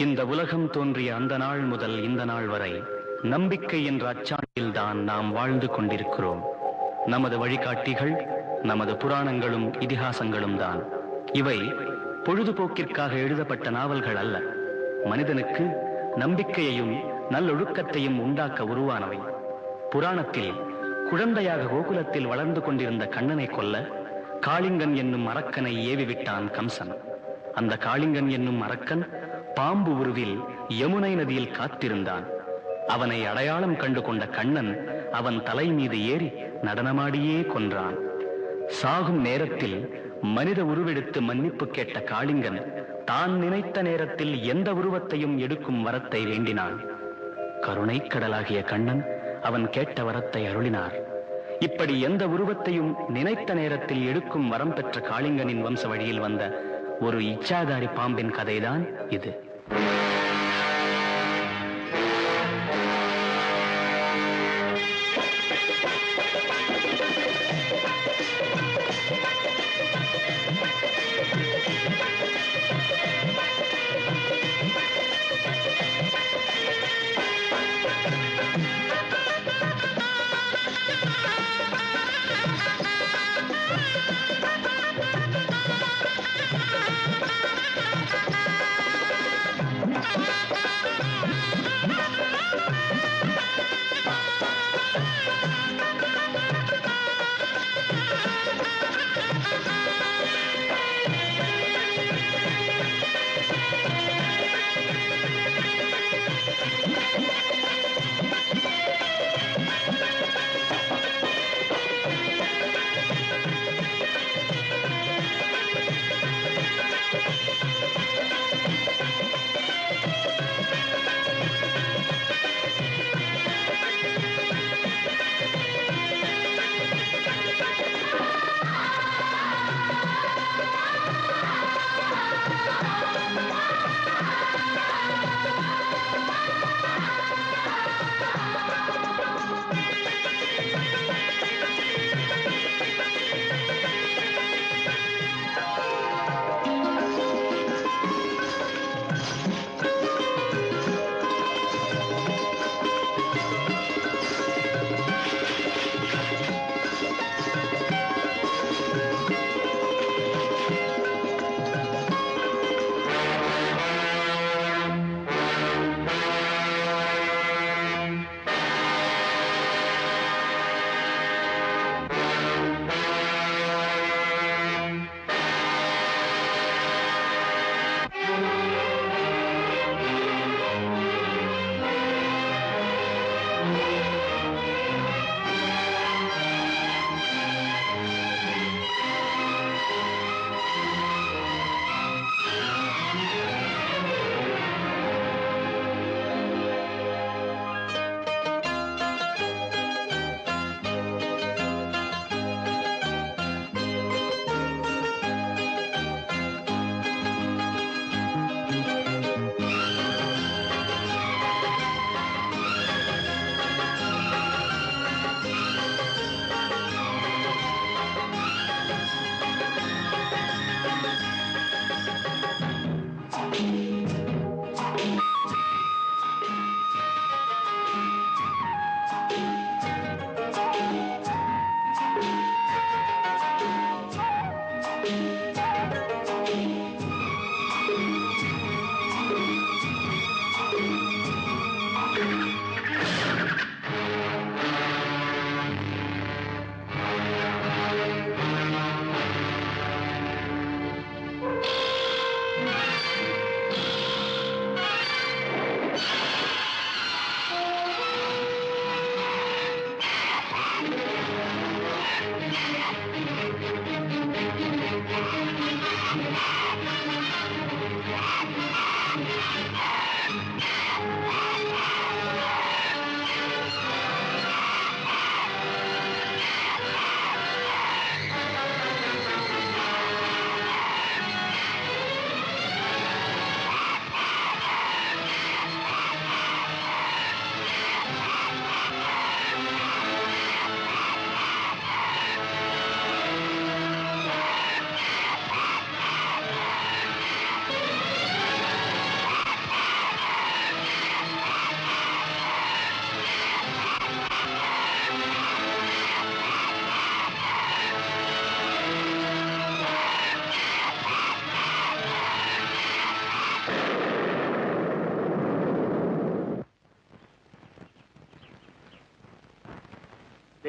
இந்த உலகம் தோன்றிய அந்த நாள் முதல் இந்த நாள் வரை நம்பிக்கை என்ற அச்சாணியில்தான் நாம் வாழ்ந்து கொண்டிருக்கிறோம். நமது வழிகாட்டிகள் நமது புராணங்களும் இதிகாசங்களும் தான். இவை பொழுதுபோக்கிற்காக எழுதப்பட்ட நாவல்கள் அல்ல. மனிதனுக்கு நம்பிக்கையையும் நல்லொழுக்கத்தையும் உண்டாக்க உருவானவை. புராணத்தில் குழந்தையாக கோகுலத்தில் வளர்ந்து கொண்டிருந்த கண்ணனை கொல்ல காளிங்கன் என்னும் அரக்கனை ஏவிவிட்டான் கம்சன். அந்த காளிங்கன் என்னும் அரக்கன் பாம்பு உருவில் யமுனை நதியில் காத்திருந்தான். அவனை அடையாளம் கண்டு கொண்ட கண்ணன் அவன் தலை மீது ஏறி நடனமாடியே கொன்றான். சாகும் நேரத்தில் மனித உருவெடுத்து மன்னிப்பு கேட்ட காளிங்கன் தான் நினைத்த நேரத்தில் எந்த உருவத்தையும் எடுக்கும் வரத்தை வேண்டினான். கருணை கடலாகிய கண்ணன் அவன் கேட்ட வரத்தை அருளினார். இப்படி எந்த உருவத்தையும் நினைத்த நேரத்தில் எடுக்கும் வரம் பெற்ற காளிங்கனின் வம்ச வழியில் வந்த ஒரு இச்சாதாரி பாம்பின் கதைதான் இது.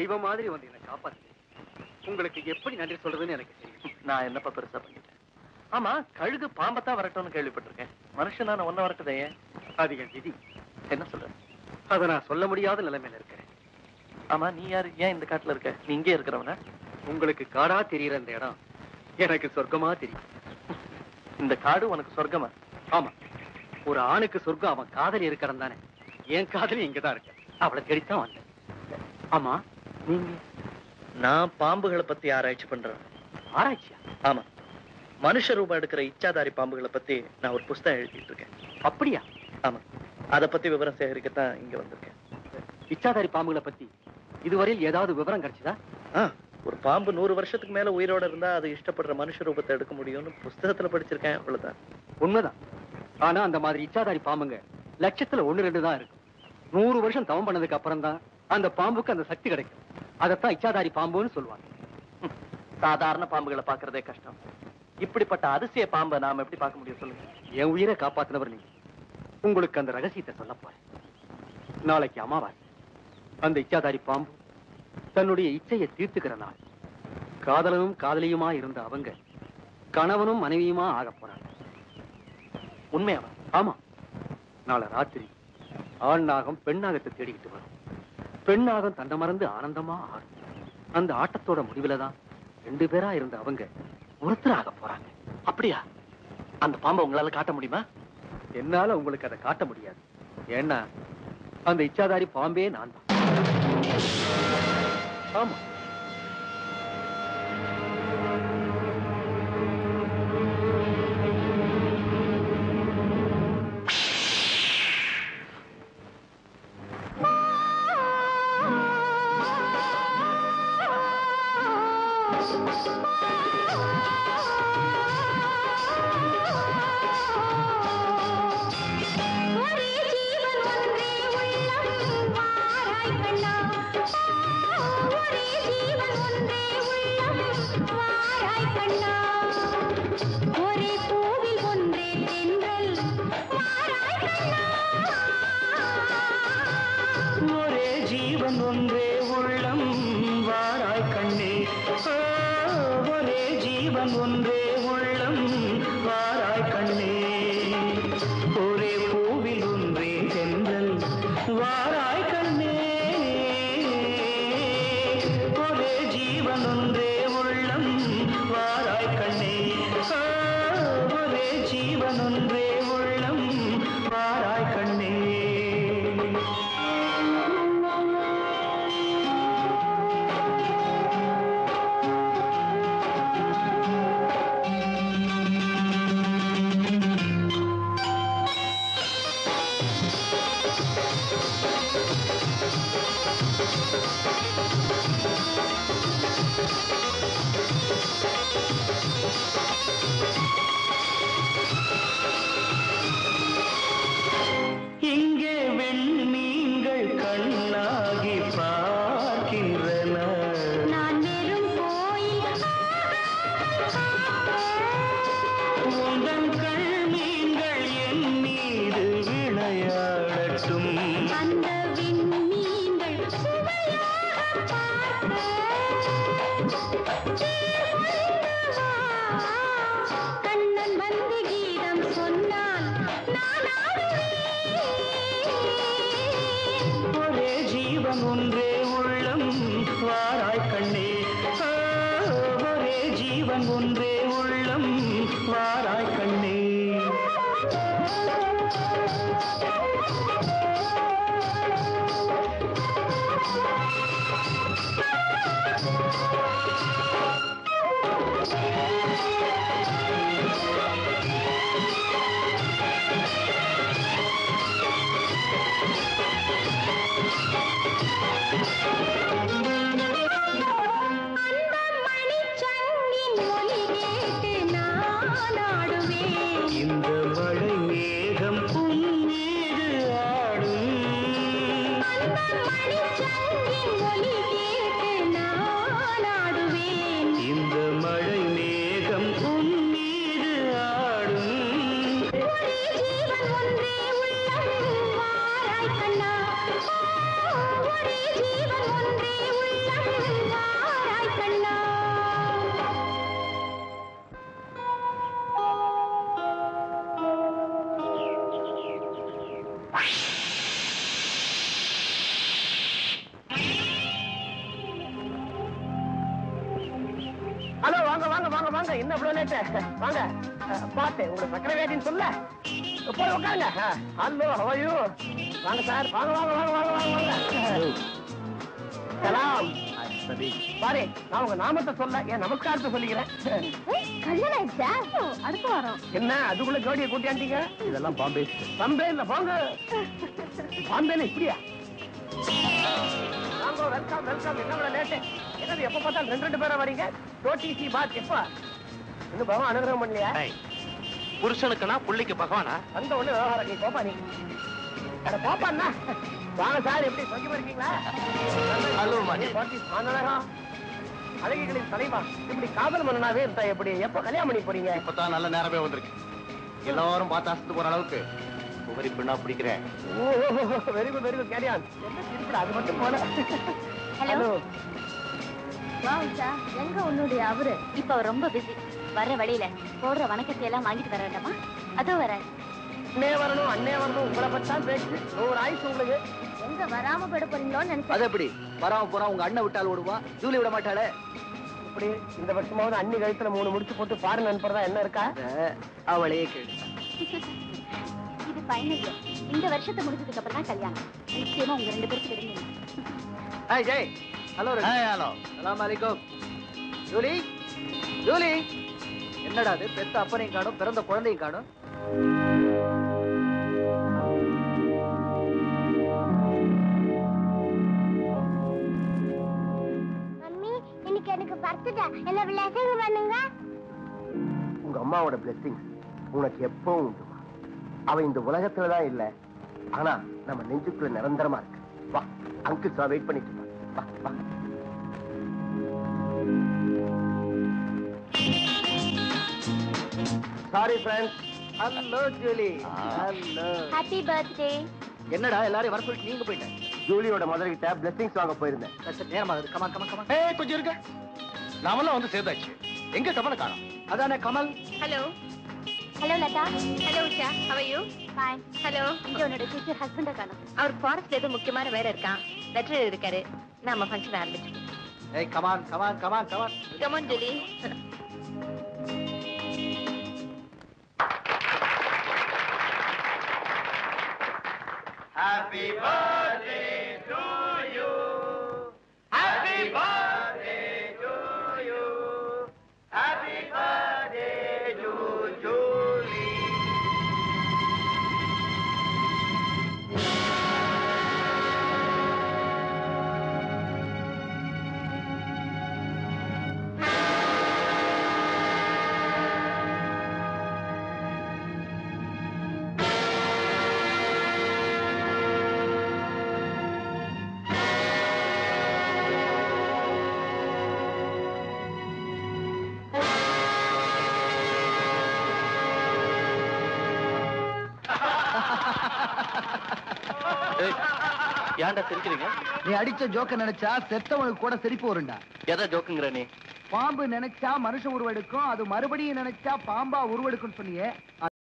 தெய்வம் மாதிரி வந்து என்னை காப்பாத்து. உங்களுக்கு எப்படி நன்றி சொல்றதுன்னு எனக்கு தெரியும். நான் என்னப்பா பெருசா பண்ணிட்டேன்? ஆமா, கழுகு பாம்பத்தான் வரட்டும்னு கேள்விப்பட்டிருக்கேன். மனுஷனா நான் ஒன்ன வரட்டுதே? அது என் விதி. என்ன சொல்ற? அதை நான் சொல்ல முடியாத நிலைமையில இருக்கிறேன். ஆமா, நீ யாரு? ஏன் இந்த காட்டுல இருக்க? நீ இங்கே இருக்கிறவன? உங்களுக்கு காடா தெரியற இந்த இடம் எனக்கு சொர்க்கமா தெரியும். இந்த காடு உனக்கு சொர்க்கமா? ஆமா, ஒரு ஆணுக்கு சொர்க்கம் அவன் காதலி இருக்கிறான் தானே. என் காதலி இங்கதான் இருக்கு. அவளை தேடித்தான் வந்தேன். ஆமா, நீங்க? நான் பாம்புகளை பத்தி ஆராய்ச்சி பண்றேன். ஆராய்ச்சியா? ஆமா, மனுஷ ரூபம் எடுக்கிற இச்சாதாரி பாம்புகளை பத்தி நான் ஒரு புஸ்தகம் எழுதிட்டு இருக்கேன். அப்படியா? ஆமா, அத பத்தி விவரம் சேகரிக்கத்தான் இங்க வந்திருக்கேன். இச்சாதாரி பாம்புகளை பத்தி இதுவரையில் ஏதாவது விவரம் கிடைச்சதா? ஒரு பாம்பு 100 வருஷத்துக்கு மேல உயிரோட இருந்தா அது இஷ்டப்படுற மனுஷ ரூபத்தை எடுக்க முடியும்னு புஸ்தகத்துல படிச்சிருக்கேன். அவ்வளவுதான். உண்மைதான். ஆனா அந்த மாதிரி இச்சாதாரி பாம்புங்க லட்சத்துல 1-2 தான் இருக்கு. 100 வருஷம் தவம் பண்ணதுக்கு அப்புறம் தான் அந்த பாம்புக்கு அந்த சக்தி கிடைக்கும். அதத்தான் இச்சாதாரி பாம்புன்னு சொல்லுவாங்க. சாதாரண பாம்புகளை பாக்குறதே கஷ்டம். இப்படிப்பட்ட அதிசய பாம்பை நாம எப்படி பார்க்க முடியும் சொல்லுங்க? என் உயிரை காப்பாத்தினவர் நீங்க. உங்களுக்கு அந்த ரகசியத்தை சொல்ல போறேன். நாளைக்கு அமாவாசை. அந்த இச்சாதாரி பாம்பு தன்னுடைய இச்சையை தீர்த்துக்கிற நாள். காதலனும் காதலியுமா இருந்த அவங்க கணவனும் மனைவியுமா ஆக போறாங்க. உண்மையாவா? ஆமா. நாளை ராத்திரி ஆண் நாகம் பெண் நாகத்தை தேடிக்கிட்டு வரும். பெண் நாகம் தன்னை மறந்து ஆனந்தமா ஆடும். அந்த ஆட்டத்தோட முடிவுல தான் 2 பேரா இருந்த அவங்க ஒருத்தராக போறாங்க. அப்படியா? அந்த பாம்பை உங்களால காட்ட முடியுமா? என்னால உங்களுக்கு அதை காட்ட முடியாது. ஏன்னா அந்த இச்சாதாரி பாம்பே நான் தான். ஆமா. ஜீவன் ஒன்றே உள்ளம் என்ன அவ்வளவு லேட்டு? வாங்க பாத்து உங்களுக்கு சக்கரை வியாதின்னு சொல்ல போய் உட்காருங்க. Hello how are you? வாங்க சார், வாங்க வாங்க வாங்க வாங்க வாங்க வாங்க. சலாம். பாரு, நான் உங்க நாமத்தை சொல்ல என் நமஸ்காரத்தை சொல்லிக்கிறேன். கல்யாணம் ஆயிடுச்சா? அடுத்த வாரம். என்ன அதுக்குள்ள ஜோடியை கூட்டியாண்டீங்க? இதெல்லாம் பாம்பே. பம்பே இல்ல போங்க. பாம்பேல இப்படியா? வாங்க, வெல்கம் வெல்கம். என்ன லேட்டு? என்னது எப்ப பார்த்தாலும் ரெண்டு பேரா வரீங்க? டோட்டிசி பாத் எப்ப? இன்னும் பகவான் அனுகிரகம் பண்ணலையா? புருஷனுக்குனா புள்ளிக்கு பகவானா? அந்த ஒண்ணு விவகாரம். நீ போப்பா. நீ அட போப்பாண்ணா. வாங்க சார், எப்படி சௌக்கியமா இருக்கீங்களா? ஹலோ மாடி. அழகிகளின் தலைவா, இப்படி காதல் மன்னனாவே இருந்தா எப்படி? எப்ப கல்யாணம் பண்ணி போறீங்க? இப்பதான் நல்ல நேரமே வந்திருக்கு. எல்லாரும் பார்த்து அசத்து போற அளவுக்கு புகரி பெண்ணா பிடிக்கிறேன். Very good very good. கேரியான். என்ன திருப்பி அது மட்டும் போல. ஹலோ. வாவுச்சா, எங்க உன்னுடைய அவரு? இப்ப அவர் ரொம்ப பிஸி. வர்ற வழியில போடுற வணக்கத்தை எல்லாம் வாங்கிட்டு வர வேண்டாமா? அதோ வர. அண்ணே வரணும், அண்ணே வரணும். உங்களை பத்தான் பேச்சு. 100 ஆயுசு உங்களுக்கு. எங்க வராம போயிட போறீங்களோன்னு நினைச்சேன். அது எப்படி வராம போறா? உங்க அண்ணன் விட்டால் விடுவான், ஜூலி விட மாட்டாளே. இப்படி இந்த வருஷமாவது அண்ணி கழுத்துல 3 முடிச்சு போட்டு பாருங்க அனுப்புறதா என்ன இருக்கா? அவளே கேளு. இது ஃபைனல். இந்த வருஷத்தை முடிச்சதுக்கு அப்புறம் தான் கல்யாணம். நிச்சயமா உங்க 2 பேருக்கு தெரியும். ஹாய் ஜெய். Hello hello. சலாம் அலைக்கும். Julie Julie. என்னடா அது? பெத்த அப்பனையும் காணும், பிறந்த குழந்தையும் காணும். மம்மி, இன்னைக்கு எனக்கு பர்த்டே. என்ன blessing பண்ணுங்க. உங்க அம்மாவோட blessing உனக்கு எப்பவும் உண்டு. அவ இந்த உலகத்துலதான் இல்ல, ஆனா நம்ம நெஞ்சுக்குள்ள நிரந்தரமா இருக்கு. வா, அங்கிள் வெயிட் பண்ணிட்டு இருப்பான். வா வா. Sorry friends. Hello Julie. Hello. Happy birthday. என்னடா எல்லாரும் வர சொல்லிட்டு நீங்க போயிட்டேன். ஜூலியோட மதர் கிட்ட blessings வாங்க போயிருந்தேன். நேரமாகுது. Come on come on come on. ஏய், கொஞ்சம் இருக்க. நாமெல்லாம் வந்து சேர்ந்தாச்சு. எங்க கமல காணோம்? அதானே Kamal. Hello. Hello Latha. Hello Usha. how are you? fine. Hello. இங்க உன்னோட ஃபியூச்சர் ஹஸ்பண்ட காணோம். அவர் ஃபாரஸ்ட்ல ஏதோ முக்கியமான வேலை இருக்கான். லெட்டர் இருக்காரு. நாம ஃபங்க்ஷன் ஆரம்பிச்சோம். ஏய் come on come on come on come on. Come on Julie. Happy birthday to you. Happy birthday to you. Happy birthday to Julie. ஏன்டா சிரிக்கிறீங்க? நீ அடிச்ச ஜோக்க நினைச்சா செத்தவனுக்கு கூட சிரிப்பு வரும்டா. எதை ஜோக்குங்கிற நீ? பாம்பு நினைச்சா மனுஷ உருவெடுக்கும், அது மறுபடியும் நினைச்சா பாம்பா உருவெடுக்கும் சொன்னியே.